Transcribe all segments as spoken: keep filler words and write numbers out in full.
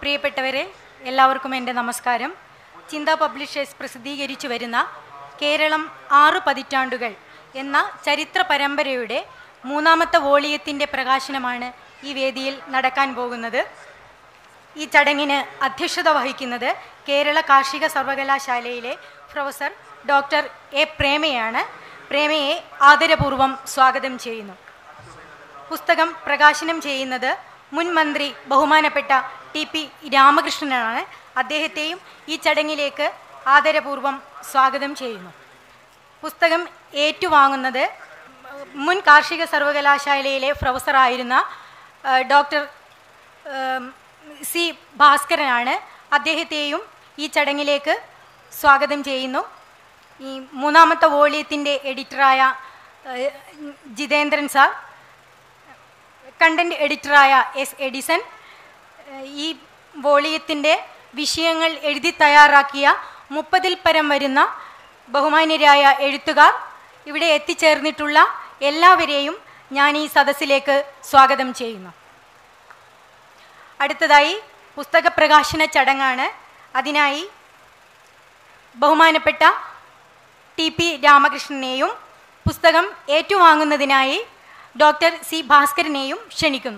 പ്രിയപ്പെട്ടവരെ, എല്ലാവർക്കും എൻ്റെ നമസ്കാരം. ചിന്ത പബ്ലിഷേഴ്സ് പ്രസിദ്ധീകരിച്ചു വരുന്ന കേരളം ആറ് പതിറ്റാണ്ടുകൾ എന്ന ചരിത്ര പരമ്പരയുടെ മൂന്നാമത്തെ വോളിയത്തിൻ്റെ പ്രകാശനമാണ് ഈ വേദിയിൽ നടക്കാൻ പോകുന്നത്. ഈ ചടങ്ങിന് അധ്യക്ഷത വഹിക്കുന്നത് കേരള കാർഷിക സർവകലാശാലയിലെ പ്രൊഫസർ ഡോക്ടർ എ പ്രേമയാണ്. പ്രേമയെ ആദരപൂർവ്വം സ്വാഗതം ചെയ്യുന്നു. പുസ്തകം പ്രകാശനം ചെയ്യുന്നത് മുൻ മന്ത്രി ബഹുമാനപ്പെട്ട ടി പി രാമകൃഷ്ണനാണ്. അദ്ദേഹത്തെയും ഈ ചടങ്ങിലേക്ക് ആദരപൂർവ്വം സ്വാഗതം ചെയ്യുന്നു. പുസ്തകം ഏറ്റുവാങ്ങുന്നത് മുൻ കാർഷിക സർവകലാശാലയിലെ പ്രൊഫസറായിരുന്ന ഡോക്ടർ സി ഭാസ്കരനാണ്. അദ്ദേഹത്തെയും ഈ ചടങ്ങിലേക്ക് സ്വാഗതം ചെയ്യുന്നു. ഈ മൂന്നാമത്തെ വോളിയത്തിൻ്റെ എഡിറ്ററായ ജിതേന്ദ്രൻ സാർ, കണ്ടൻറ് എഡിറ്ററായ എസ് എഡിസൺ, ഈ വോളിയത്തിൻ്റെ വിഷയങ്ങൾ എഴുതി തയ്യാറാക്കിയ മുപ്പതിൽ പരം വരുന്ന ബഹുമാന്യരായ എഴുത്തുകാർ, ഇവിടെ എത്തിച്ചേർന്നിട്ടുള്ള എല്ലാവരെയും ഞാൻ ഈ സദസ്സിലേക്ക് സ്വാഗതം ചെയ്യുന്നു. അടുത്തതായി പുസ്തക പ്രകാശന ചടങ്ങാണ്. അതിനായി ബഹുമാനപ്പെട്ട ടി പി രാമകൃഷ്ണനെയും പുസ്തകം ഏറ്റുവാങ്ങുന്നതിനായി ഡോക്ടർ സി ഭാസ്കരനെയും ക്ഷണിക്കുന്നു.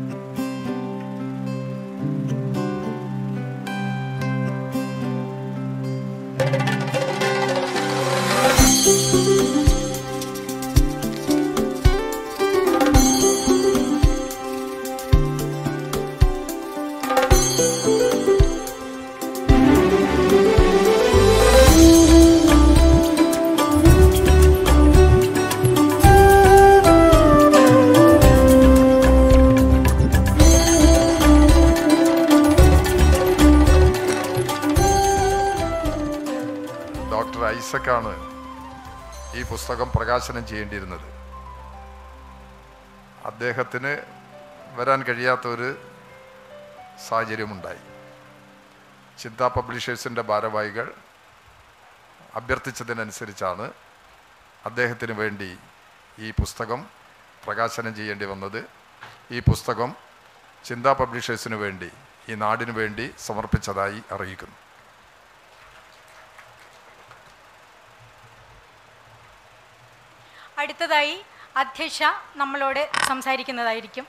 ാണ് ഈ പുസ്തകം പ്രകാശനം ചെയ്യേണ്ടിയിരുന്നത്. അദ്ദേഹത്തിന് വരാൻ കഴിയാത്തൊരു സാഹചര്യമുണ്ടായി. ചിന്ത പബ്ലിഷേഴ്സിൻ്റെ ഭാരവാഹികൾ അഭ്യർത്ഥിച്ചതിനനുസരിച്ചാണ് അദ്ദേഹത്തിന് വേണ്ടി ഈ പുസ്തകം പ്രകാശനം ചെയ്യേണ്ടി വന്നത്. ഈ പുസ്തകം ചിന്ത പബ്ലിഷേഴ്സിന് വേണ്ടി, ഈ നാടിനു വേണ്ടി സമർപ്പിച്ചതായി അറിയിക്കുന്നു. അടുത്തതായി അധ്യക്ഷ നമ്മളോട് സംസാരിക്കുന്നതായിരിക്കും.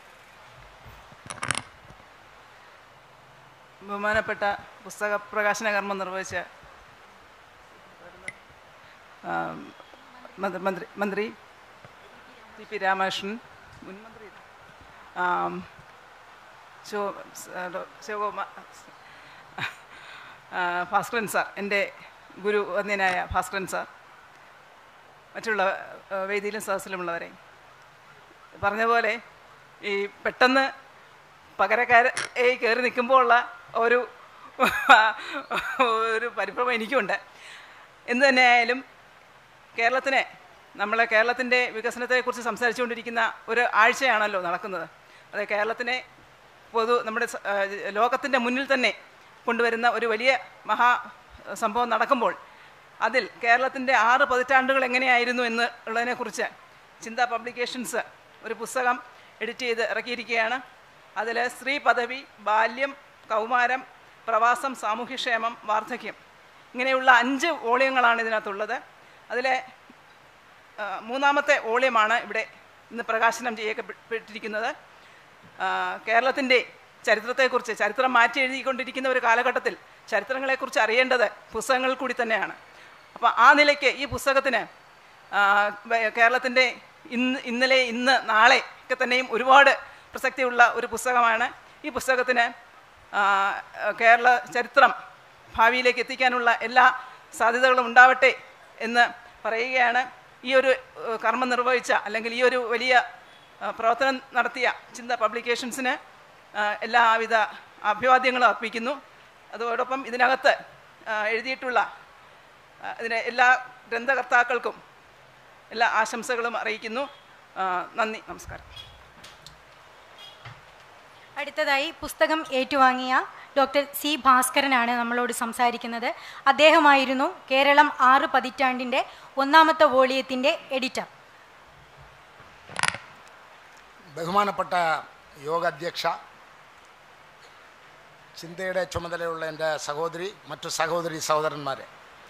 ബഹുമാനപ്പെട്ട പുസ്തക പ്രകാശന കർമ്മം നിർവഹിച്ച മന്ത്രി മന്ത്രി ടി പി രാമകൃഷ്ണൻ, മുൻ മന്ത്രി ഭാസ്കരൻ സാർ, എൻ്റെ ഗുരു വന്യനായ ഭാസ്കരൻ സാർ, മറ്റുള്ള വേദിയിലും സദസ്സിലുമുള്ളവരെ, പറഞ്ഞ പോലെ ഈ പെട്ടെന്ന് പകരക്കാരായി കയറി നിൽക്കുമ്പോൾ ഉള്ള ഒരു ഒരു പരിഭ്രമം എനിക്കുണ്ട്. എന്തു തന്നെയായാലും കേരളത്തിന്, നമ്മളെ കേരളത്തിൻ്റെ വികസനത്തെക്കുറിച്ച് സംസാരിച്ചുകൊണ്ടിരിക്കുന്ന ഒരു ആഴ്ചയാണല്ലോ നടക്കുന്നത്. അത് കേരളത്തിനെ പൊതു നമ്മുടെ ലോകത്തിൻ്റെ മുന്നിൽ തന്നെ കൊണ്ടുവരുന്ന ഒരു വലിയ മഹാ സംഭവം നടക്കുമ്പോൾ അതിൽ കേരളത്തിൻ്റെ ആറ് പതിറ്റാണ്ടുകൾ എങ്ങനെയായിരുന്നു എന്ന് ഉള്ളതിനെക്കുറിച്ച് ചിന്ത പബ്ലിക്കേഷൻസ് ഒരു പുസ്തകം എഡിറ്റ് ചെയ്ത് ഇറക്കിയിരിക്കുകയാണ്. അതിൽ സ്ത്രീ പദവി, ബാല്യം, കൗമാരം, പ്രവാസം, സാമൂഹ്യക്ഷേമം, വാർദ്ധക്യം, ഇങ്ങനെയുള്ള അഞ്ച് വോളിയങ്ങളാണ് ഇതിനകത്തുള്ളത്. അതിലെ മൂന്നാമത്തെ വോളിയമാണ് ഇവിടെ ഇന്ന് പ്രകാശനം ചെയ്യപ്പെട്ടിരിക്കുന്നത്. കേരളത്തിൻ്റെ ചരിത്രത്തെക്കുറിച്ച്, ചരിത്രം മാറ്റി എഴുതിക്കൊണ്ടിരിക്കുന്ന ഒരു കാലഘട്ടത്തിൽ ചരിത്രങ്ങളെക്കുറിച്ച് അറിയേണ്ടത് പുസ്തകങ്ങളിൽ കൂടി തന്നെയാണ്. അപ്പോൾ ആ നിലയ്ക്ക് ഈ പുസ്തകത്തിന് കേരളത്തിൻ്റെ ഇന്ന് ഇന്നലെ ഇന്ന് നാളെ ഒക്കെ തന്നെയും ഒരുപാട് പ്രസക്തിയുള്ള ഒരു പുസ്തകമാണ്. ഈ പുസ്തകത്തിന് കേരള ചരിത്രം ഭാവിയിലേക്ക് എത്തിക്കാനുള്ള എല്ലാ സാധ്യതകളും ഉണ്ടാവട്ടെ എന്ന് പറയുകയാണ്. ഈ ഒരു കർമ്മം നിർവഹിച്ച, അല്ലെങ്കിൽ ഈ ഒരു വലിയ പ്രവർത്തനം നടത്തിയ ചിന്ത പബ്ലിക്കേഷൻസിന് എല്ലാവിധ അഭിവാദ്യങ്ങളും അർപ്പിക്കുന്നു. അതോടൊപ്പം ഇതിനകത്ത് എഴുതിയിട്ടുള്ള ഇതിന് എല്ലാ ഗ്രന്ഥകർത്താക്കൾക്കും എല്ലാ ആശംസകളും അറിയിക്കുന്നു. നന്ദി, നമസ്കാരം. അടുത്തതായി പുസ്തകം ഏറ്റുവാങ്ങിയ ഡോക്ടർ സി ഭാസ്കരനാണ് നമ്മളോട് സംസാരിക്കുന്നത്. അദ്ദേഹമായിരുന്നു കേരളം ആറ് പതിറ്റാണ്ടിൻ്റെ ഒന്നാമത്തെ വോളിയത്തിൻ്റെ എഡിറ്റർ. ബഹുമാനപ്പെട്ട യോഗാധ്യക്ഷ, ചിന്തയുടെ ചുമതലയുള്ള എൻ്റെ സഹോദരി, മറ്റു സഹോദരി സഹോദരന്മാരെ,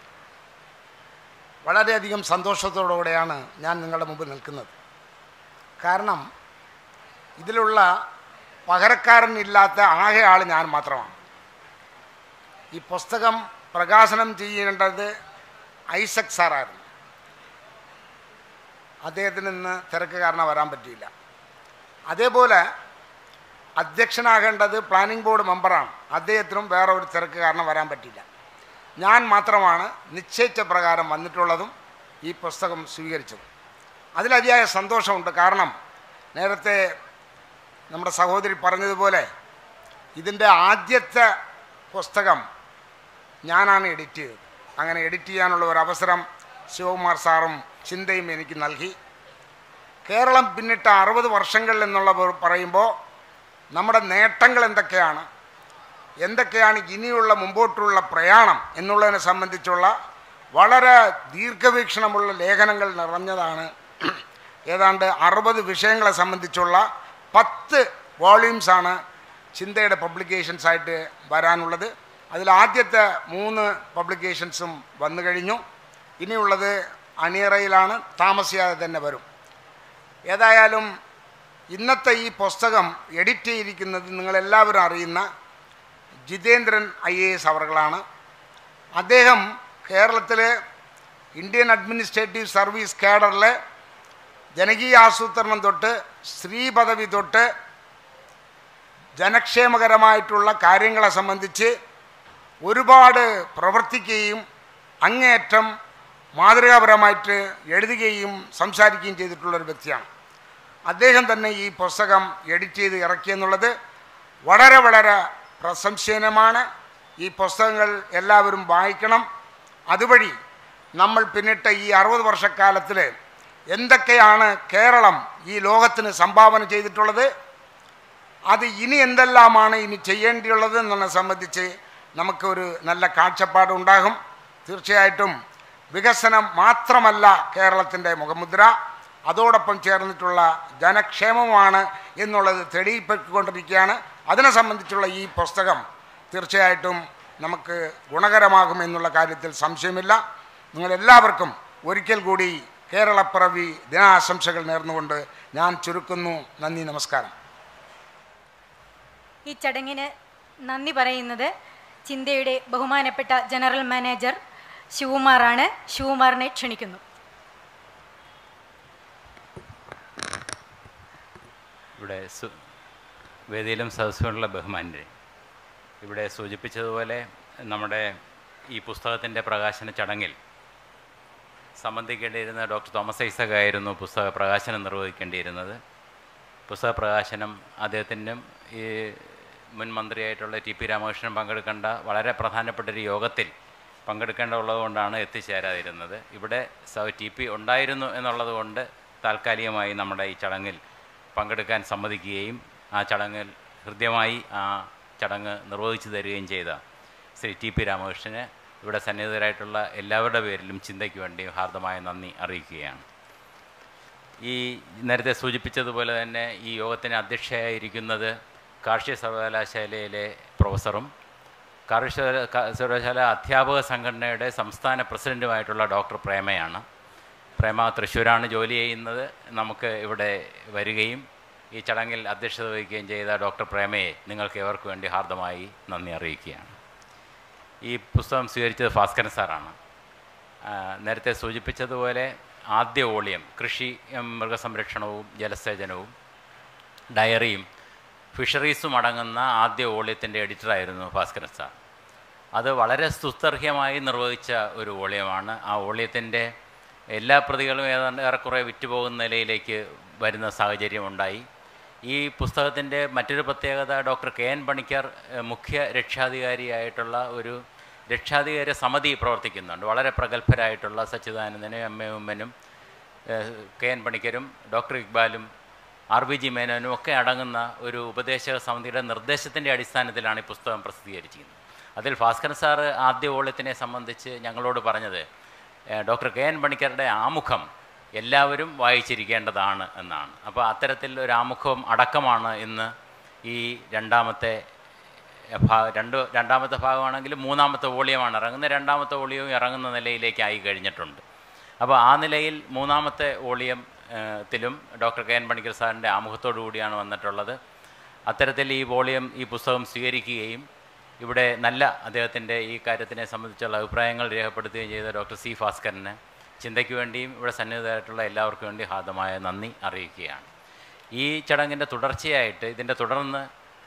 വളരെയധികം സന്തോഷത്തോടുകൂടെയാണ് ഞാൻ നിങ്ങളുടെ മുമ്പിൽ നിൽക്കുന്നത്. കാരണം ഇതിലുള്ള പകരക്കാരനില്ലാത്ത ആകെ ആൾ ഞാൻ മാത്രമാണ്. ഈ പുസ്തകം പ്രകാശനം ചെയ്യേണ്ടത് ഐസക് സാറായിരുന്നു. അദ്ദേഹത്തിന് ഇന്ന് തിരക്ക് കാരണം വരാൻ പറ്റിയില്ല. അതേപോലെ അധ്യക്ഷനാകേണ്ടത് പ്ലാനിംഗ് ബോർഡ് മെമ്പറാണ്. അദ്ദേഹത്തിനും വേറെ ഒരു തിരക്ക് കാരണം വരാൻ പറ്റിയില്ല. ഞാൻ മാത്രമാണ് നിശ്ചയിച്ച പ്രകാരം വന്നിട്ടുള്ളതും ഈ പുസ്തകം സ്വീകരിച്ചതും. അതിലതിയായ സന്തോഷമുണ്ട്. കാരണം നേരത്തെ നമ്മുടെ സഹോദരി പറഞ്ഞതുപോലെ ഇതിൻ്റെ ആദ്യത്തെ പുസ്തകം ഞാനാണ് എഡിറ്റ് ചെയ്തത്. അങ്ങനെ എഡിറ്റ് ചെയ്യാനുള്ള ഒരു അവസരം ശിവകുമാർ സാറും ചിന്തയും എനിക്ക് നൽകി. കേരളം പിന്നിട്ട അറുപത് വർഷങ്ങളിൽ എന്നുള്ള പറയുമ്പോൾ നമ്മുടെ നേട്ടങ്ങൾ എന്തൊക്കെയാണ്, എന്തൊക്കെയാണ് ഇനിയുള്ള മുമ്പോട്ടുള്ള പ്രയാണം എന്നുള്ളതിനെ സംബന്ധിച്ചുള്ള വളരെ ദീർഘവീക്ഷണമുള്ള ലേഖനങ്ങൾ നിറഞ്ഞതാണ്. ഏതാണ്ട് അറുപത് വിഷയങ്ങളെ സംബന്ധിച്ചുള്ള പത്ത് വോള്യൂംസാണ് ചിന്തയുടെ പബ്ലിക്കേഷൻസായിട്ട് വരാനുള്ളത്. അതിൽ ആദ്യത്തെ മൂന്ന് പബ്ലിക്കേഷൻസും വന്നു കഴിഞ്ഞു. ഇനിയുള്ളത് അണിയറയിലാണ്, താമസിയാതെ തന്നെ വരും. ഏതായാലും ഇന്നത്തെ ഈ പുസ്തകം എഡിറ്റ് ചെയ്തിരിക്കുന്നത് നിങ്ങളെല്ലാവരും അറിയുന്ന ജിതേന്ദ്രൻ ഐ എ എസ് അവറുകളാണ്. അദ്ദേഹം കേരളത്തിലെ ഇന്ത്യൻ അഡ്മിനിസ്ട്രേറ്റീവ് സർവീസ് കേഡറിലെ ജനകീയ ആസൂത്രണം തൊട്ട് സ്ത്രീ പദവി തൊട്ട് ജനക്ഷേമകരമായിട്ടുള്ള കാര്യങ്ങളെ സംബന്ധിച്ച് ഒരുപാട് പ്രവർത്തിക്കുകയും അങ്ങേയറ്റം മാതൃകാപരമായിട്ട് എഴുതുകയും സംസാരിക്കുകയും ചെയ്തിട്ടുള്ളൊരു വ്യക്തിയാണ്. അദ്ദേഹം തന്നെ ഈ പുസ്തകം എഡിറ്റ് ചെയ്ത് ഇറക്കിയെന്നുള്ളത് വളരെ വളരെ പ്രശംസനീയമാണ്. ഈ പുസ്തകങ്ങൾ എല്ലാവരും വായിക്കണം. അതുവഴി നമ്മൾ പിന്നിട്ട ഈ അറുപത് വർഷക്കാലത്തിൽ എന്തൊക്കെയാണ് കേരളം ഈ ലോകത്തിന് സംഭാവന ചെയ്തിട്ടുള്ളത്, അത് ഇനി എന്തെല്ലാമാണ് ഇനി ചെയ്യേണ്ടിയുള്ളത് എന്നതിനെ സംബന്ധിച്ച് നമുക്കൊരു നല്ല കാഴ്ചപ്പാടുണ്ടാകും. തീർച്ചയായിട്ടും വികസനം മാത്രമല്ല കേരളത്തിൻ്റെ മുഖമുദ്ര, അതോടൊപ്പം ചേർന്നിട്ടുള്ള ജനക്ഷേമമാണ് എന്നുള്ളത് തെളിയിപ്പെട്ടുകൊണ്ടിരിക്കുകയാണ്. അതിനെ സംബന്ധിച്ചുള്ള ഈ പുസ്തകം തീർച്ചയായിട്ടും നമുക്ക് ഗുണകരമാകും എന്നുള്ള കാര്യത്തിൽ സംശയമില്ല. നിങ്ങളെല്ലാവർക്കും ഒരിക്കൽ കൂടി കേരളപ്പിറവി ദിനാശംസകൾ നേർന്നുകൊണ്ട് ഞാൻ ചുരുക്കുന്നു. നന്ദി, നമസ്കാരം. ഈ ചടങ്ങിന് നന്ദി പറയുന്നത് ചിന്തയുടെ ബഹുമാനപ്പെട്ട ജനറൽ മാനേജർ ശിവകുമാറാണ്. ശിവകുമാറിനെ ക്ഷണിക്കുന്നു. ഇവിടെ വേദിയിലും സദസ്സിലുള്ള ബഹുമാന്യരെ, ഇവിടെ സൂചിപ്പിച്ചതുപോലെ നമ്മുടെ ഈ പുസ്തകത്തിൻ്റെ പ്രകാശന ചടങ്ങിൽ സംബന്ധിക്കേണ്ടിയിരുന്ന ഡോക്ടർ തോമസ് ഐസക് ആയിരുന്നു പുസ്തക പ്രകാശനം നിർവഹിക്കേണ്ടിയിരുന്നത്. പുസ്തക പ്രകാശനം അദ്ദേഹത്തിനും ഈ മുൻ മന്ത്രിയായിട്ടുള്ള ടി പി രാമകൃഷ്ണൻ പങ്കെടുക്കേണ്ട വളരെ പ്രധാനപ്പെട്ട ഒരു യോഗത്തിൽ പങ്കെടുക്കേണ്ടതുള്ളത് കൊണ്ടാണ് എത്തിച്ചേരാതിരുന്നത്. ഇവിടെ ടി പി ഉണ്ടായിരുന്നു എന്നുള്ളത് കൊണ്ട് താൽക്കാലികമായി നമ്മുടെ ഈ ചടങ്ങിൽ പങ്കെടുക്കാൻ സമ്മതിക്കുകയും ആ ചടങ്ങിൽ ഹൃദ്യമായി ആ ചടങ്ങ് നിർവഹിച്ചു തരികയും ചെയ്ത ശ്രീ ടി പി രാമകൃഷ്ണന് ഇവിടെ സന്നിഹിതരായിട്ടുള്ള എല്ലാവരുടെ പേരിലും ചിന്തയ്ക്ക് വേണ്ടി ഹാർദമായ നന്ദി അറിയിക്കുകയാണ്. ഈ നേരത്തെ സൂചിപ്പിച്ചതുപോലെ തന്നെ ഈ യോഗത്തിന് അധ്യക്ഷയായിരിക്കുന്നത് കാർഷിക സർവകലാശാലയിലെ പ്രൊഫസറും കാർഷിക സർവകലാശാല അധ്യാപക സംഘടനയുടെ സംസ്ഥാന പ്രസിഡൻറ്റുമായിട്ടുള്ള ഡോക്ടർ പ്രേമയാണ്. പ്രേമ തൃശ്ശൂരാണ് ജോലി ചെയ്യുന്നത്. നമുക്ക് ഇവിടെ വരികയും ഈ ചടങ്ങിൽ അധ്യക്ഷത വഹിക്കുകയും ചെയ്ത ഡോക്ടർ പ്രേമയെ നിങ്ങൾക്ക് ഏവർക്ക് വേണ്ടി ഹാർദമായി നന്ദി അറിയിക്കുകയാണ്. ഈ പുസ്തകം സ്വീകരിച്ചത് ഭാസ്കരൻ സാറാണ്. നേരത്തെ സൂചിപ്പിച്ചതുപോലെ ആദ്യ വോളിയം കൃഷി, മൃഗസംരക്ഷണവും ജലസേചനവും ഡയറിയും ഫിഷറീസും അടങ്ങുന്ന ആദ്യ വോളിയത്തിൻ്റെ എഡിറ്ററായിരുന്നു ഭാസ്കരൻ സാർ. അത് വളരെ സുസ്ഥർഹ്യമായി നിർവഹിച്ച ഒരു വോളിയമാണ്. ആ വോളിയത്തിൻ്റെ എല്ലാ പ്രതികളും ഏതാണ്ട് ഏറെക്കുറെ വിറ്റുപോകുന്ന നിലയിലേക്ക് വരുന്ന സാഹചര്യമുണ്ടായി. ഈ പുസ്തകത്തിൻ്റെ മറ്റൊരു പ്രത്യേകത, ഡോക്ടർ കെ എൻ പണിക്കർ മുഖ്യ രക്ഷാധികാരിയായിട്ടുള്ള ഒരു രക്ഷാധികാര സമിതി പ്രവർത്തിക്കുന്നുണ്ട്. വളരെ പ്രഗത്ഭരായിട്ടുള്ള സച്ചിദാനന്ദനും എം എ ഉമ്മനും കെ എൻ പണിക്കരും ഡോക്ടർ ഇക്ബാലും ആർ ബി ജി മേനോനും ഒക്കെ അടങ്ങുന്ന ഒരു ഉപദേശക സമിതിയുടെ നിർദ്ദേശത്തിൻ്റെ അടിസ്ഥാനത്തിലാണ് ഈ പുസ്തകം പ്രസിദ്ധീകരിച്ചിരിക്കുന്നത്. അതിൽ ഭാസ്കരൻ സാറ് ആദ്യ വോള്യത്തിനെ സംബന്ധിച്ച് ഞങ്ങളോട് പറഞ്ഞത് ഡോക്ടർ കെ എൻ പണിക്കരുടെ ആമുഖം എല്ലാവരും വായിച്ചിരിക്കേണ്ടതാണ് എന്നാണ്. അപ്പോൾ അത്തരത്തിൽ ഒരു ആമുഖം അടക്കമാണ് ഇന്ന് ഈ രണ്ടാമത്തെ ഭാ രണ്ട് രണ്ടാമത്തെ ഭാഗമാണെങ്കിൽ മൂന്നാമത്തെ വോളിയമാണ് ഇറങ്ങുന്നത്. രണ്ടാമത്തെ വോളിയവും ഇറങ്ങുന്ന നിലയിലേക്കായി കഴിഞ്ഞിട്ടുണ്ട്. അപ്പോൾ ആ നിലയിൽ മൂന്നാമത്തെ വോളിയം ത്തിലും ഡോക്ടർ കെ എൻ പണിക്കർ സാറിൻ്റെ ആമുഖത്തോടു കൂടിയാണ് വന്നിട്ടുള്ളത്. അത്തരത്തിൽ ഈ വോളിയം ഈ പുസ്തകം സ്വീകരിക്കുകയും ഇവിടെ നല്ല അദ്ദേഹത്തിൻ്റെ ഈ കാര്യത്തിനെ സംബന്ധിച്ചുള്ള അഭിപ്രായങ്ങൾ രേഖപ്പെടുത്തുകയും ചെയ്ത ഡോക്ടർ സി ഭാസ്കരന് ചിന്തയ്ക്ക് വേണ്ടിയും ഇവിടെ സന്നിഹിതരായിട്ടുള്ള എല്ലാവർക്കും വേണ്ടി ഹാർദമായ നന്ദി അറിയിക്കുകയാണ്. ഈ ചടങ്ങിൻ്റെ തുടർച്ചയായിട്ട് ഇതിൻ്റെ തുടർന്ന്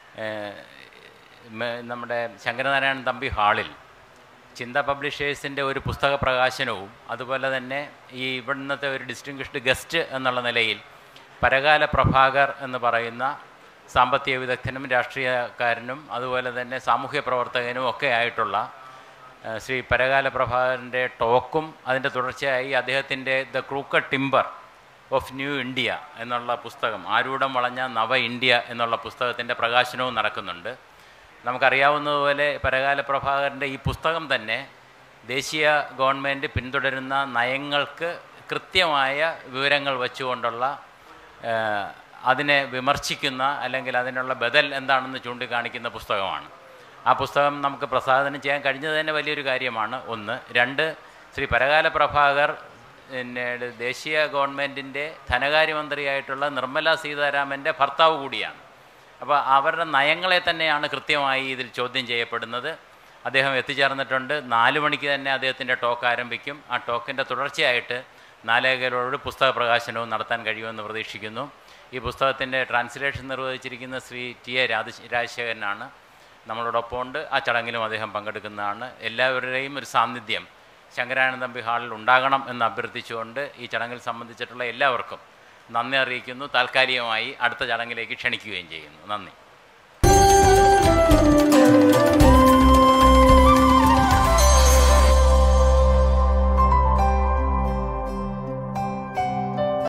നമ്മുടെ ശങ്കരനാരായണൻ തമ്പി ഹാളിൽ ചിന്ത പബ്ലിഷേഴ്സിൻ്റെ ഒരു പുസ്തക പ്രകാശനവും അതുപോലെ തന്നെ ഈ ഇവിടുന്നത്തെ ഒരു ഡിസ്റ്റിങ്വിഷ്ഡ് ഗസ്റ്റ് എന്നുള്ള നിലയിൽ പരകാല പ്രഭാകർ എന്ന് പറയുന്ന സാമ്പത്തിക വിദഗ്ധനും രാഷ്ട്രീയക്കാരനും അതുപോലെ തന്നെ സാമൂഹ്യ പ്രവർത്തകനും ഒക്കെ ആയിട്ടുള്ള ശ്രീ പരകാല പ്രഭാകരൻ്റെ ടോക്കും അതിൻ്റെ തുടർച്ചയായി അദ്ദേഹത്തിൻ്റെ the crooked timber of new India എന്നുള്ള പുസ്തകം, ആരൂഢം വളഞ്ഞ നവ ഇന്ത്യ എന്നുള്ള പുസ്തകത്തിൻ്റെ പ്രകാശനവും നടക്കുന്നുണ്ട്. നമുക്കറിയാവുന്നതുപോലെ പരകാല പ്രഭാകരൻ്റെ ഈ പുസ്തകം തന്നെ ദേശീയ ഗവൺമെൻറ് പിന്തുടരുന്ന നയങ്ങൾക്ക് കൃത്യമായ വിവരങ്ങൾ വച്ചുകൊണ്ടുള്ള അതിനെ വിമർശിക്കുന്ന അല്ലെങ്കിൽ അതിനുള്ള ബദൽ എന്താണെന്ന് ചൂണ്ടിക്കാണിക്കുന്ന പുസ്തകമാണ്. ആ പുസ്തകം നമുക്ക് പ്രസാധനം ചെയ്യാൻ കഴിഞ്ഞത് തന്നെ വലിയൊരു കാര്യമാണ്. ഒന്ന്. രണ്ട്, ശ്രീ പരകാല പ്രഭാകർ പിന്നെ ദേശീയ ഗവൺമെൻറ്റിൻ്റെ ധനകാര്യമന്ത്രിയായിട്ടുള്ള നിർമ്മല സീതാരാമൻ്റെ ഭർത്താവ് കൂടിയാണ്. അപ്പോൾ അവരുടെ നയങ്ങളെ തന്നെയാണ് കൃത്യമായി ഇതിൽ ചോദ്യം ചെയ്യപ്പെടുന്നത്. അദ്ദേഹം എത്തിച്ചേർന്നിട്ടുണ്ട്. നാല് മണിക്ക് തന്നെ അദ്ദേഹത്തിൻ്റെ ടോക്ക് ആരംഭിക്കും. ആ ടോക്കിൻ്റെ തുടർച്ചയായിട്ട് നാലേകരോട് പുസ്തക പ്രകാശനവും നടത്താൻ കഴിയുമെന്ന് പ്രതീക്ഷിക്കുന്നു. ഈ പുസ്തകത്തിൻ്റെ ട്രാൻസ്ലേഷൻ നിർവഹിച്ചിരിക്കുന്ന ശ്രീ ടി എ രാജ രാജശേഖരനാണ് നമ്മളോടൊപ്പം ഉണ്ട്. ആ ചടങ്ങിലും അദ്ദേഹം പങ്കെടുക്കുന്നതാണ്. എല്ലാവരുടെയും ഒരു സാന്നിധ്യം ശങ്കരാനന്ദ തമ്പി ഹാളിൽ ഉണ്ടാകണം എന്ന് അഭ്യർത്ഥിച്ചുകൊണ്ട് ഈ ചടങ്ങിൽ സംബന്ധിച്ചിട്ടുള്ള എല്ലാവർക്കും നന്ദി അറിയിക്കുന്നു. താൽക്കാലികമായി അടുത്ത ചടങ്ങിലേക്ക് ക്ഷണിക്കുകയും ചെയ്യുന്നു. നന്ദി.